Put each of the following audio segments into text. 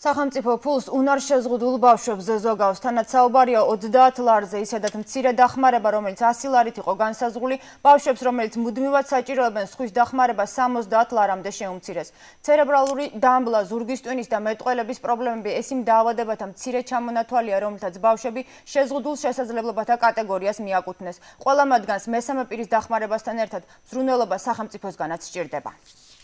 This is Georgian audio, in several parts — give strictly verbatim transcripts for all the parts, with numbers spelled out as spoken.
სახელმწიფო ფულს უნარშეზღუდულ ბავშვებზე ზოგავს, თანაც საუბარია ოცდაათ ლარზე, ისედაც მცირე დახმარება, რომელიც ასი ლარით იყო განსაზღვრული, ბავშვებს, რომელიც მუდმივად საჭიროებენ სხვის დახმარება სამოცდაათ ლარამდე შეუმცირეს. ცერებრალური დამბლა, ზურგის ტვინის და მეტყველების პრობლემები ეს იმ დაავადებათა მცირე ჩამონათვალია, რომლითაც ბავშვები შეზღუდულ შესაძლებლობათა კატეგორიას მიაკუთვნეს. ყველა მათგანს მესამე პირის დახმარებასთან ერთად მზრუნველობა სახელმწიფოსგანაც სჭირდება.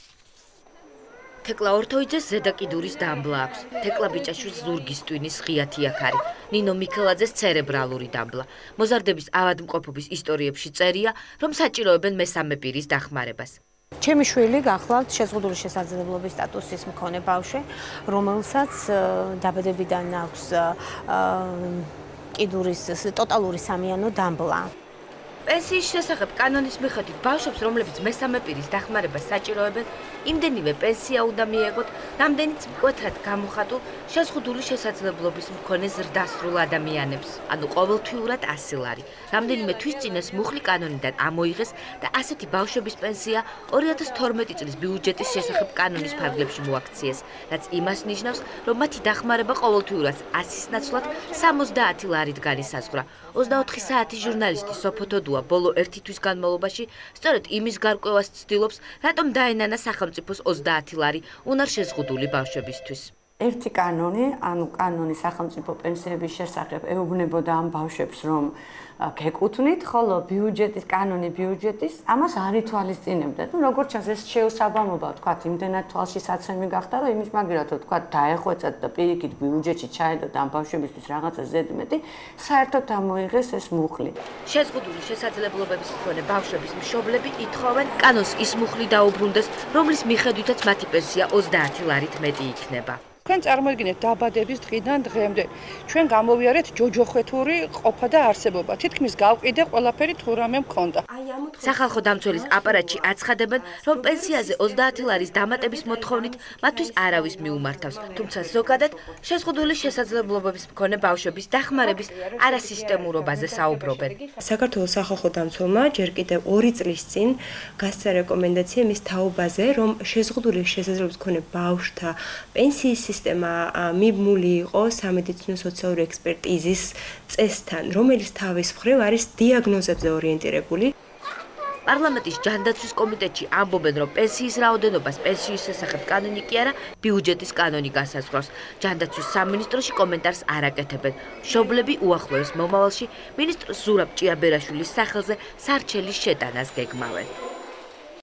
თეკლა ორთოიძეს ზედა კიდურის დამბლა აქვს. თეკლა ბიჭაშვილს ზურგის ტვინის ღია თიაქარი. ნინო მიქელაძეს ცერებრალური დამბლა. მოზარდების ავადმყოფობის ისტორიებში წერია, რომ საჭიროებენ მესამე პირის დახმარებას. ჩემი შვილი გახლავთ შეზღუდული შესაძლებლობის სტატუსის მქონე ბავშვი, რომელსაც დაბადებიდან აქვს კიდურის ტოტალური სამიანო დამბლა. პენსიის შესახებ კანონის მიხედვით ბავშვებს, რომლებიც მესამე პირის დახმარებას საჭიროებენ, იმდენივე პენსია უნდა მიეღოთ, რამდენიც მკვეთრად გამოხატულ შეზღუდული შესაძლებლობის მქონე ზრდასრულ ადამიანებს, ანუ ყოველთვიურად ასი ლარი. რამდენიმე თვის წინ ეს მუხლი კანონიდან ამოიღეს და ასეთი ბავშვების პენსია ორი ათას თორმეტი წლის ბიუჯეტის შესახებ კანონის ფარგლებში მოაქციეს, რაც იმას ნიშნავს, რომ მათი დახმარება ყოველთვიურად ასის ნაცვლად სამოცდაათი ლარით განისაზღვრა. ოცდაოთხი საათის ჟურნალისტი სოფო თოდუა ბოლო ერთი თვის განმავლობაში სწორედ იმის გარკვევას ცდილობს, რატომ დაენანა სახელმწიფოს ოცდაათი ლარი უნარშეზღუდული ბავშვებისთვის. ერთი კანონი, ანუ კანონი სახელმწიფო პენსიების შესახებ ეუბნებოდა ამ ბავშვებს, რომ გეკუთვნით, ხოლო ბიუჯეტის კანონი ბიუჯეტის ამას არ ითვალისწინებდა. ნუ როგორც ჩანს, ეს შეუსაბამობა, თქვათ, იმდენად თვალშისაცემი გახდა, რომ იმის მაგერად, თქვათ, დაეხვეწათ და პირიქით ბიუჯეტში ჩაედოთ ამ ბავშვებისთვის რაღაცა ზედმეტი, საერთოდ ამოიღეს ეს მუხლი. შეზღუდული შესაძლებლობების მქონე ბავშვების მშობლები ითხოვენ კანონს ის მუხლი დაუბრუნდეს, რომლის მიხედვითაც მათი პენსია ოცდაათი ლარით მეტი იქნება. თქვენ წარმოიდგინეთ დაბადების დღიდან დღემდე ჩვენ გამოვიარეთ ჯოჯოხეთური ყოფა და არსებობა. თითქმის გავყიდე ყველაფერი თუ რამე მქონდა. სახალხო დამცველის აპარატში აცხადებენ, რომ პენსიაზე ოცდაათი ლარის დამატების მოთხოვნით მათთვის არავის მიუმართავს, თუმცა ზოგადად შეზღუდული შესაძლებლობების მქონე ბავშვების დახმარების არასისტემურობაზე საუბრობენ. საქართველოს სახალხო დამცველმა ჯერ კიდევ ორი წლის წინ გასცა რეკომენდაცია მის თაობაზე, რომ შეზღუდული შესაძლებლობის მქონე ბავშვთა პენსიის სისტემა მიბმული იყო სამედიცინო სოციალური ექსპერტიზის წესთან, რომელიც თავის მხრივ არის დიაგნოზებზე ორიენტირებული. პარლამენტის ჯანდაცვის კომიტეტში ამბობენ, რომ პენსიის რაოდენობას პენსიის შესახებ კანონი კი არა, ბიუჯეტის კანონი განსაზღვრავს. ჯანდაცვის სამინისტროში კომენტარს არ აკეთებენ. მშობლები უახლოეს მომავალში მინისტრ ზურაბ ჭიაბერაშვილის სახელზე სარჩელის შეტანას გეგმავენ.